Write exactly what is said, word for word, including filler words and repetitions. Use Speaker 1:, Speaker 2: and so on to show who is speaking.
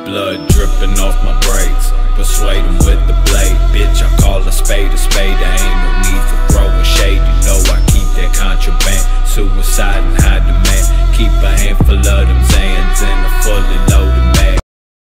Speaker 1: blood dripping off my brakes. Persuade him with the blade, bitch, I call a spade a spade. There ain't no need for throwing shade.